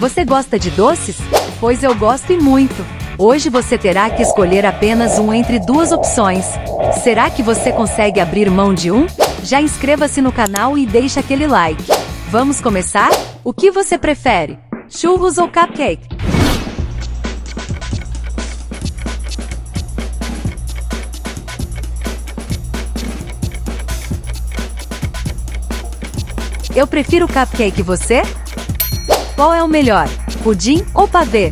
Você gosta de doces? Pois eu gosto e muito. Hoje você terá que escolher apenas um entre duas opções. Será que você consegue abrir mão de um? Já inscreva-se no canal e deixe aquele like. Vamos começar? O que você prefere? Churros ou cupcake? Eu prefiro cupcake, e você? Qual é o melhor? Pudim ou pavê?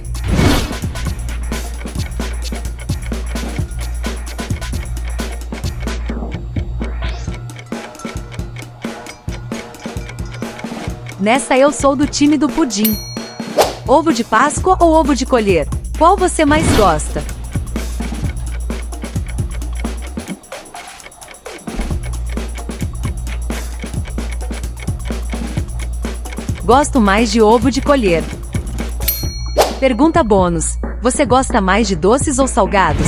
Nessa eu sou do time do pudim. Ovo de Páscoa ou ovo de colher? Qual você mais gosta? Gosto mais de ovo de colher. Pergunta bônus. Você gosta mais de doces ou salgados?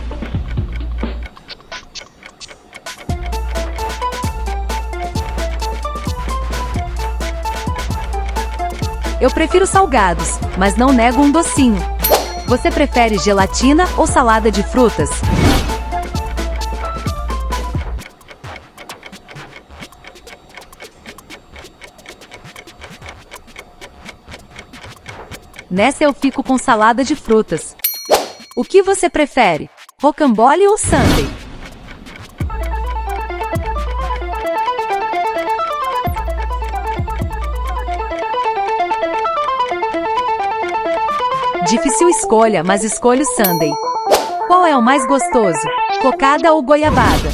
Eu prefiro salgados, mas não nego um docinho. Você prefere gelatina ou salada de frutas? Nessa eu fico com salada de frutas. O que você prefere? Rocambole ou sundae? Difícil escolha, mas escolho sundae. Qual é o mais gostoso? Cocada ou goiabada?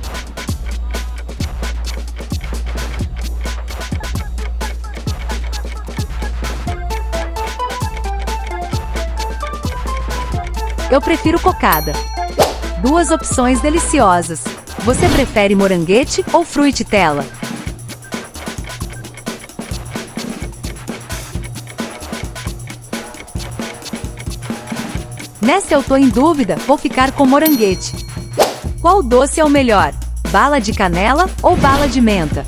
Eu prefiro cocada. Duas opções deliciosas. Você prefere moranguete ou fruititella? Nessa eu tô em dúvida, vou ficar com moranguete. Qual doce é o melhor? Bala de canela ou bala de menta?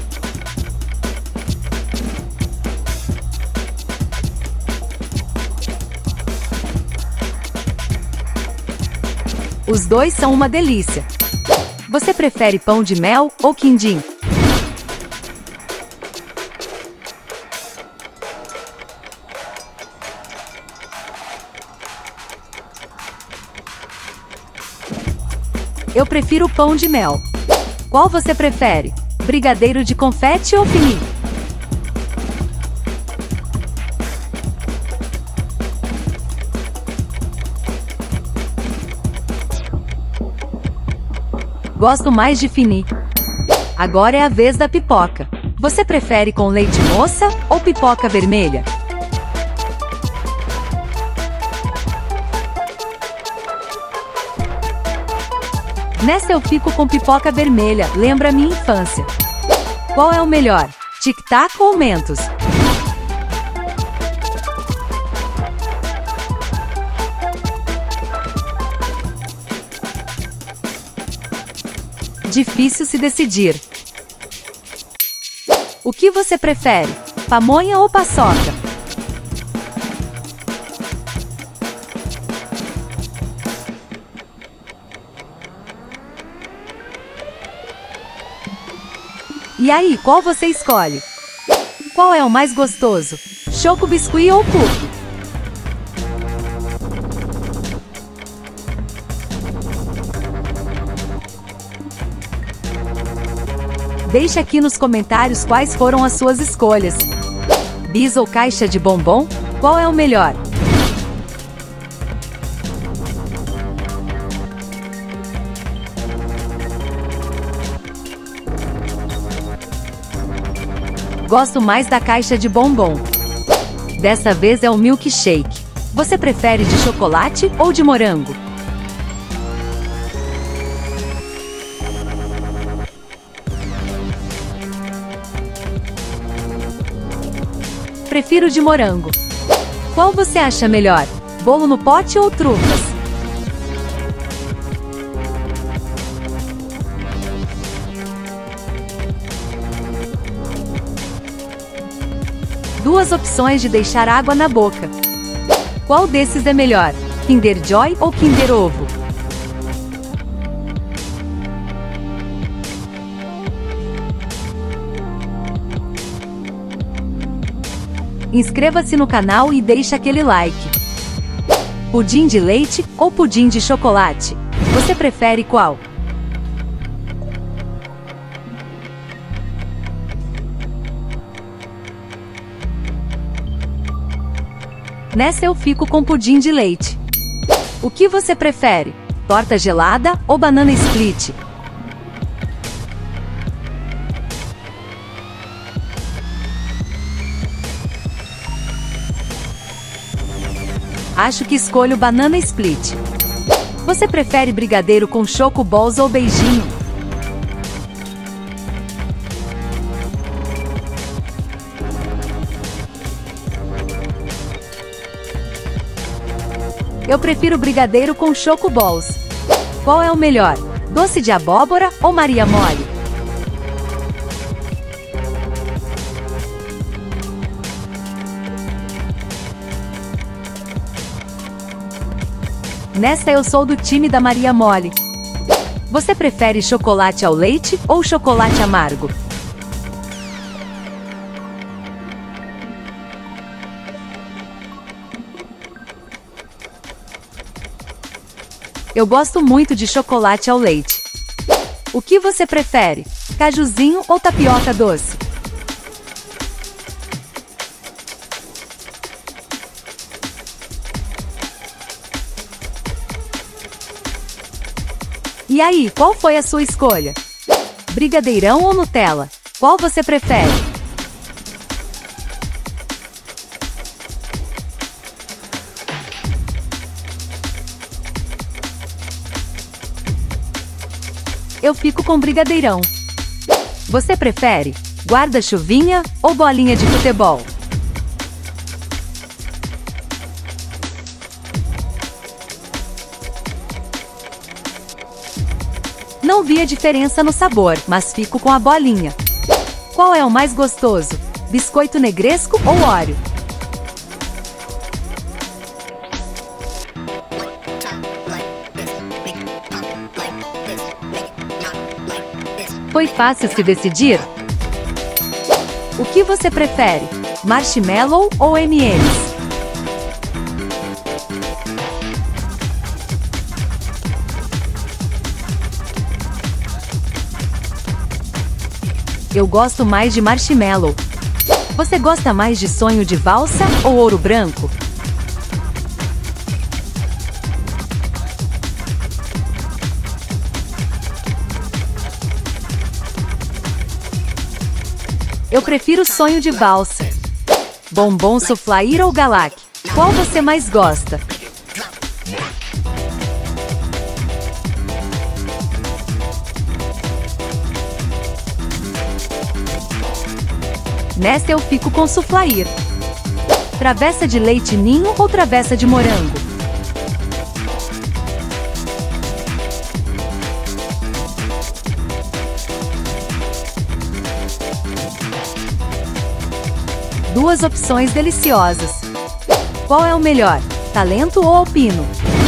Os dois são uma delícia. Você prefere pão de mel ou quindim? Eu prefiro pão de mel. Qual você prefere? Brigadeiro de confete ou fini? Gosto mais de fini. Agora é a vez da pipoca. Você prefere com leite moça ou pipoca vermelha? Nessa eu fico com pipoca vermelha, lembra minha infância. Qual é o melhor? Tic-tac ou Mentos? Difícil se decidir. O que você prefere? Pamonha ou paçoca? E aí, qual você escolhe? Qual é o mais gostoso? Choco biscuit ou cookie? Deixe aqui nos comentários quais foram as suas escolhas. Bis ou caixa de bombom? Qual é o melhor? Gosto mais da caixa de bombom. Dessa vez é o milkshake. Você prefere de chocolate ou de morango? Prefiro de morango. Qual você acha melhor? Bolo no pote ou trufas? duas opções de deixar água na boca. Qual desses é melhor? Kinder Joy ou Kinder Ovo? Inscreva-se no canal e deixe aquele like. Pudim de leite ou pudim de chocolate? Você prefere qual? Nessa eu fico com pudim de leite. O que você prefere? Torta gelada ou banana split? Acho que escolho banana split. Você prefere brigadeiro com choco balls ou beijinho? Eu prefiro brigadeiro com choco balls. Qual é o melhor? Doce de abóbora ou Maria mole? Nessa eu sou do time da Maria mole. Você prefere chocolate ao leite ou chocolate amargo? Eu gosto muito de chocolate ao leite. O que você prefere? Cajuzinho ou tapioca doce? E aí, qual foi a sua escolha? Brigadeirão ou Nutella? Qual você prefere? Eu fico com brigadeirão. Você prefere guarda-chuvinha ou bolinha de futebol? Não vi a diferença no sabor, mas fico com a bolinha. Qual é o mais gostoso? Biscoito negresco ou Oreo? Foi fácil se decidir? O que você prefere? Marshmallow ou M&M's? Eu gosto mais de marshmallow. Você gosta mais de sonho de valsa ou ouro branco? Eu prefiro sonho de valsa. Bombom Soufflé ou Galac? Qual você mais gosta? Nesta eu fico com Soufflé. Travessa de leite ninho ou travessa de morango? Duas opções deliciosas. Qual é o melhor? Talento ou alpino?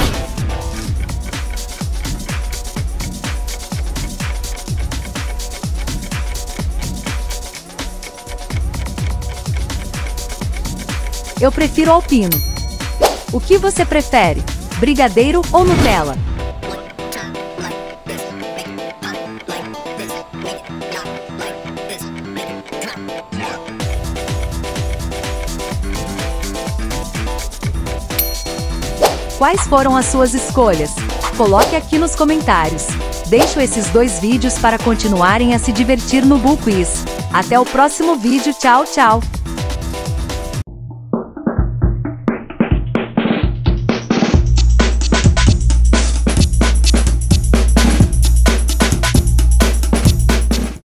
Eu prefiro alpino. O que você prefere? Brigadeiro ou Nutella? Quais foram as suas escolhas? Coloque aqui nos comentários. Deixo esses dois vídeos para continuarem a se divertir no Bull Quiz. Até o próximo vídeo, tchau, tchau!